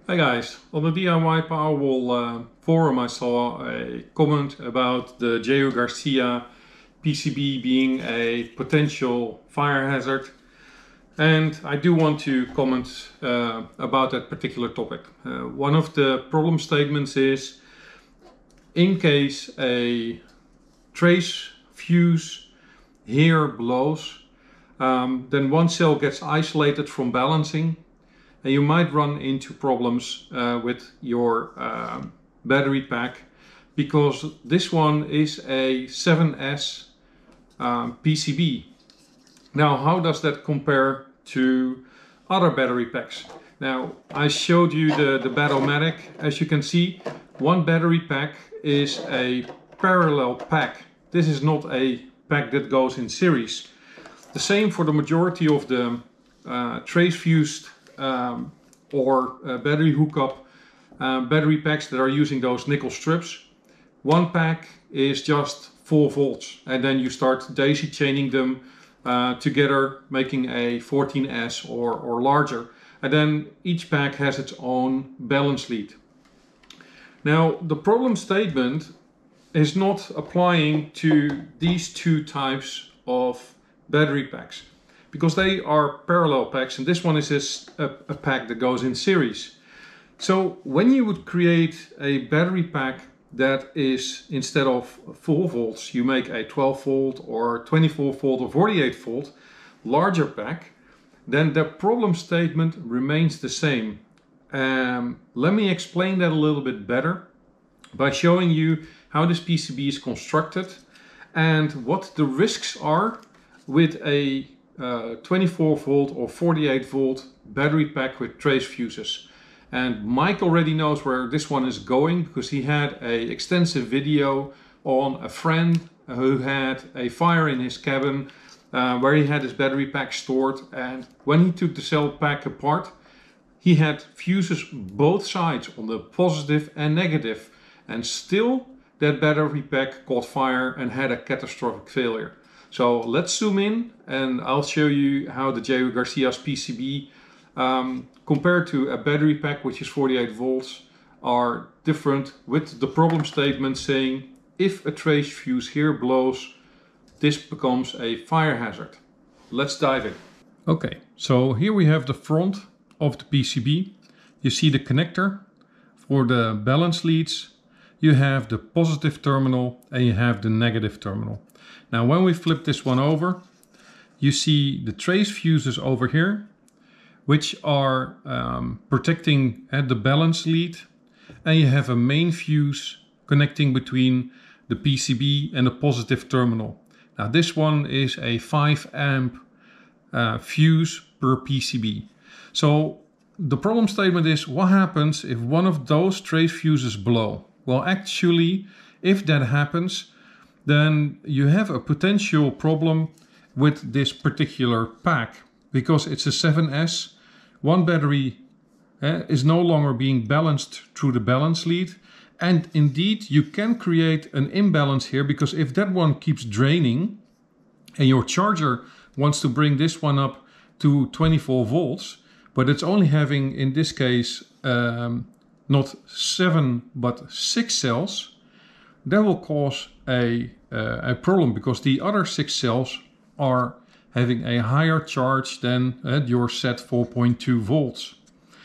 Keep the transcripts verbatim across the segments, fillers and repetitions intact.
Hi guys, on the D I Y Powerwall uh, forum I saw a comment about the J O Garcia P C B being a potential fire hazard, and I do want to comment uh, about that particular topic. Uh, one of the problem statements is, in case a trace fuse here blows, um, then one cell gets isolated from balancing. And you might run into problems uh, with your uh, battery pack, because this one is a seven S um, P C B. Now, how does that compare to other battery packs? Now, I showed you the, the Battle-Matic. As you can see, one battery pack is a parallel pack. This is not a pack that goes in series. The same for the majority of the uh, trace fused Um, or uh, battery hookup uh, battery packs that are using those nickel strips. One pack is just four volts, and then you start daisy chaining them uh, together, making a fourteen S or, or larger, and then each pack has its own balance lead. Now, the problem statement is not applying to these two types of battery packs, because they are parallel packs, and this one is just a, a pack that goes in series. So when you would create a battery pack that is, instead of four volts, you make a twelve volt or twenty-four volt or forty-eight volt larger pack, then the problem statement remains the same. Um, let me explain that a little bit better by showing you how this P C B is constructed and what the risks are with a Uh, twenty-four volt or forty-eight volt battery pack with trace fuses. And Mike already knows where this one is going, because he had a extensive video on a friend who had a fire in his cabin uh, where he had his battery pack stored, and when he took the cell pack apart, he had fuses both sides, on the positive and negative, and still that battery pack caught fire and had a catastrophic failure. So let's zoom in and I'll show you how the J O Garcia's P C B um, compared to a battery pack which is forty-eight volts are different, with the problem statement saying if a trace fuse here blows, this becomes a fire hazard. Let's dive in. Okay, so here we have the front of the P C B. You see the connector for the balance leads. You have the positive terminal and you have the negative terminal. Now, when we flip this one over, you see the trace fuses over here, which are um, protecting at the balance lead, and you have a main fuse connecting between the P C B and the positive terminal. Now, this one is a five amp uh, fuse per P C B. So the problem statement is, what happens if one of those trace fuses blow? Well, actually, if that happens, then you have a potential problem with this particular pack, because it's a seven S. One battery eh, is no longer being balanced through the balance lead, and indeed you can create an imbalance here, because if that one keeps draining and your charger wants to bring this one up to twenty-four volts, but it's only having, in this case, um, not seven but six cells, that will cause a, uh, a problem, because the other six cells are having a higher charge than uh, your set four point two volts.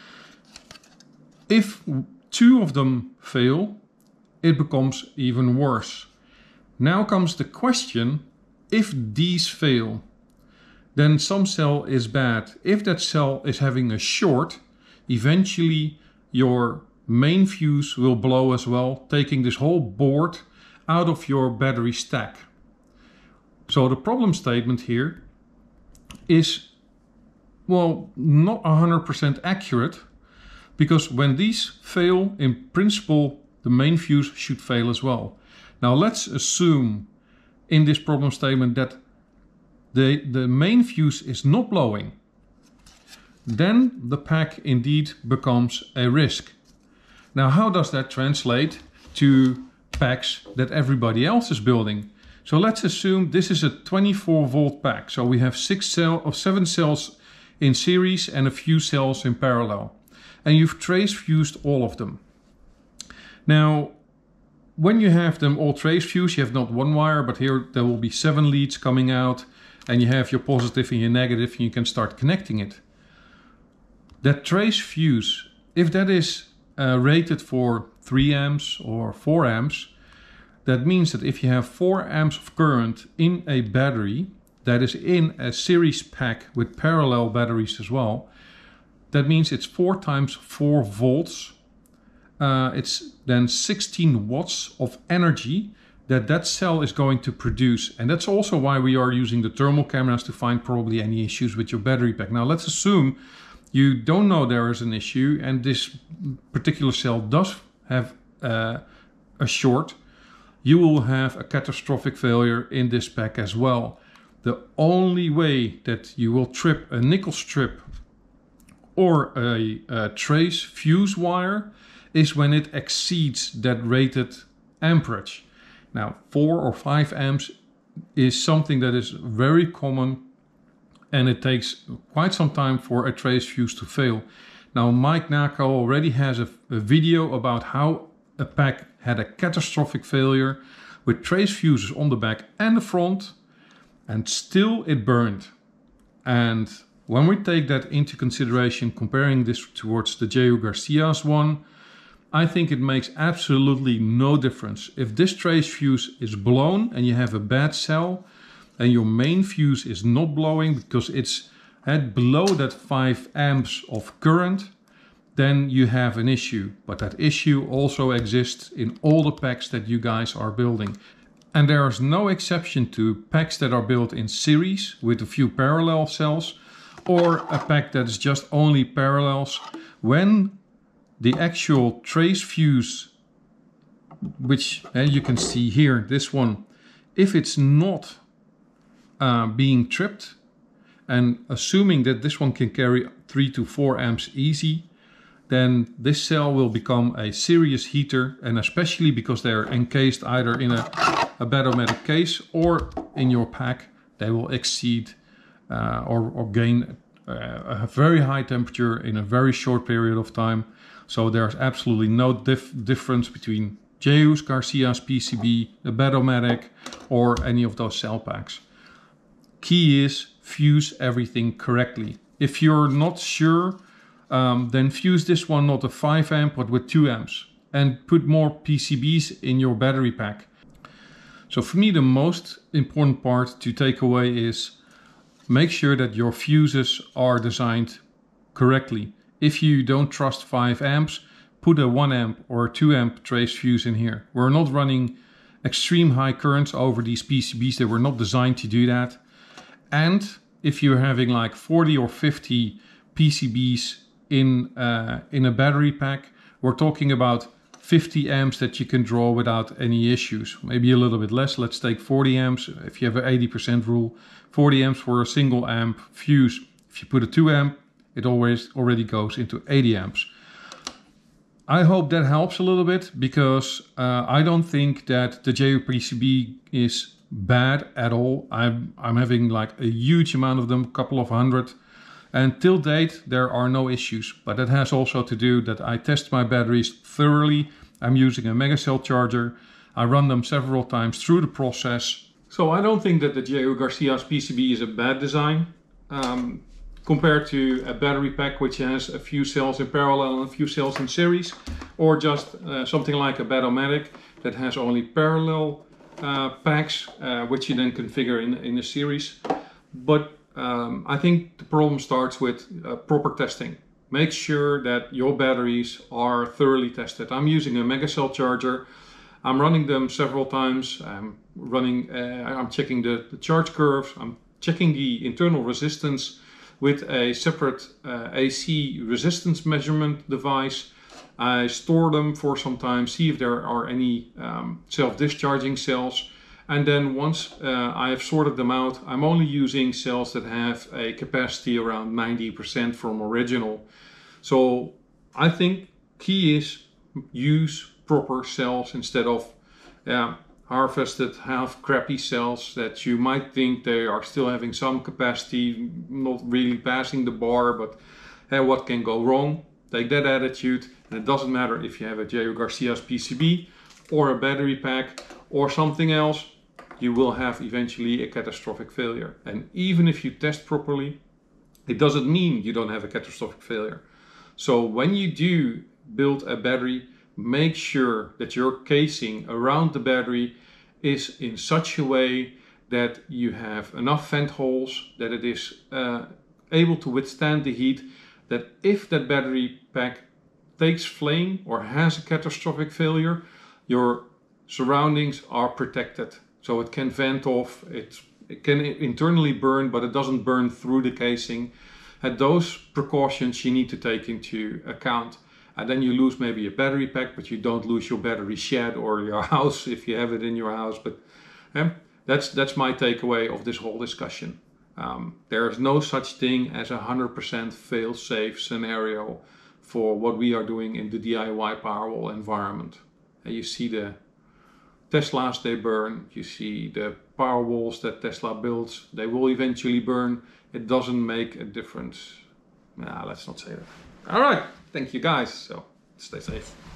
If two of them fail, it becomes even worse. Now comes the question, if these fail, then some cell is bad. If that cell is having a short, eventually your main fuse will blow as well, taking this whole board out of your battery stack. So the problem statement here is, well, not one hundred percent accurate, because when these fail, in principle, the main fuse should fail as well. Now let's assume in this problem statement that the, the main fuse is not blowing. Then the pack indeed becomes a risk. Now, how does that translate to packs that everybody else is building? So let's assume this is a twenty-four volt pack. So we have six cell or seven cells in series and a few cells in parallel. and you've trace fused all of them. Now, when you have them all trace fused, you have not one wire, but here there will be seven leads coming out, and you have your positive and your negative, and you can start connecting it. That trace fuse, if that is uh, rated for three amps or four amps, that means that if you have four amps of current in a battery that is in a series pack with parallel batteries as well, that means it's four times four volts. Uh, it's then sixteen watts of energy that that cell is going to produce. And that's also why we are using the thermal cameras to find probably any issues with your battery pack. Now let's assume you don't know there is an issue and this particular cell does have uh, a short. You will have a catastrophic failure in this pack as well. The only way that you will trip a nickel strip or a, a trace fuse wire is when it exceeds that rated amperage. Now, four or five amps is something that is very common, and it takes quite some time for a trace fuse to fail. Now, Mike Nako already has a, a video about how a pack had a catastrophic failure with trace fuses on the back and the front, and still it burned. And when we take that into consideration, comparing this towards the J O Garcia's one, I think it makes absolutely no difference. If this trace fuse is blown and you have a bad cell, and your main fuse is not blowing because it's at below that five amps of current, then you have an issue. But that issue also exists in all the packs that you guys are building. And there is no exception to packs that are built in series with a few parallel cells, or a pack that is just only parallels. When the actual trace fuse, which uh, you can see here, this one, if it's not uh, being tripped, and assuming that this one can carry three to four amps easy, then this cell will become a serious heater, and especially because they are encased either in a, a Bad-O-Matic case or in your pack, they will exceed uh, or, or gain uh, a very high temperature in a very short period of time. So there's absolutely no dif difference between J O Garcia's P C B, the Bad-O-Matic, or any of those cell packs. Key is fuse everything correctly. If you're not sure, um, then fuse this one not a five amp but with two amps, and put more P C Bs in your battery pack. So for me, the most important part to take away is make sure that your fuses are designed correctly. If you don't trust five amps, put a one amp or a two amp trace fuse in here. We're not running extreme high currents over these P C Bs. They were not designed to do that. And if you're having like forty or fifty P C Bs in, uh, in a battery pack, we're talking about fifty amps that you can draw without any issues. Maybe a little bit less. Let's take forty amps. If you have an eighty percent rule, forty amps for a single amp fuse. If you put a two amp, it always already goes into eighty amps. I hope that helps a little bit, because uh, I don't think that the J O P C B is bad at all. I'm, I'm having like a huge amount of them, a couple of hundred. And till date, there are no issues. But that has also to do that I test my batteries thoroughly. I'm using a Megacell charger. I run them several times through the process. So I don't think that the J O Garcia's P C B is a bad design. Um, compared to a battery pack which has a few cells in parallel and a few cells in series, or just uh, something like a Bad-O-Matic that has only parallel uh, packs uh, which you then configure in, in a series. But um, I think the problem starts with uh, proper testing. Make sure that your batteries are thoroughly tested. I'm using a Megacell charger. I'm running them several times. I'm running, uh, I'm checking the, the charge curves. I'm checking the internal resistance with a separate uh, A C resistance measurement device. I store them for some time, see if there are any um, self-discharging cells. And then once uh, I have sorted them out, I'm only using cells that have a capacity around ninety percent from original. So I think key is use proper cells instead of uh, harvested half crappy cells that you might think they are still having some capacity, not really passing the bar, but uh, what can go wrong? Take that attitude, and it doesn't matter if you have a J O Garcia's P C B or a battery pack or something else, you will have eventually a catastrophic failure. And even if you test properly, it doesn't mean you don't have a catastrophic failure. So when you do build a battery, make sure that your casing around the battery is in such a way that you have enough vent holes, that it is uh, able to withstand the heat, that if that battery pack takes flame or has a catastrophic failure, your surroundings are protected. So it can vent off, it, it can internally burn, but it doesn't burn through the casing. And those precautions you need to take into account. And then you lose maybe a battery pack, but you don't lose your battery shed or your house if you have it in your house. But um, that's, that's my takeaway of this whole discussion. Um, there is no such thing as a one hundred percent fail-safe scenario for what we are doing in the D I Y Powerwall environment. And you see the Teslas they burn, you see the Powerwalls that Tesla builds, they will eventually burn. It doesn't make a difference. Nah, let's not say that. All right, thank you guys. So stay safe.